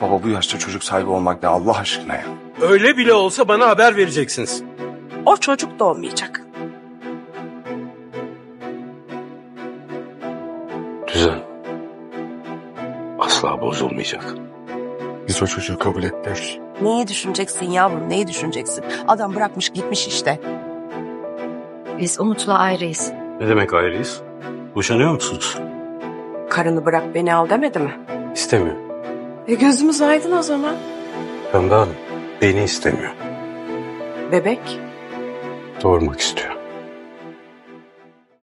Baba bu yaşta çocuk sahibi olmak ne Allah aşkına ya? Öyle bile olsa bana haber vereceksiniz. O çocuk da olmayacak. Düzen asla bozulmayacak. Biz o çocuğu kabul etmiyoruz. Neyi düşüneceksin yavrum, neyi düşüneceksin? Adam bırakmış gitmiş işte. Biz Umut'la ayrıyız. Ne demek ayrıyız? Boşanıyor musunuz? Karını bırak beni al demedi mi? İstemiyor. Gözümüz aydın o zaman. Pembe Hanım beni istemiyor. Bebek. Doğurmak istiyor.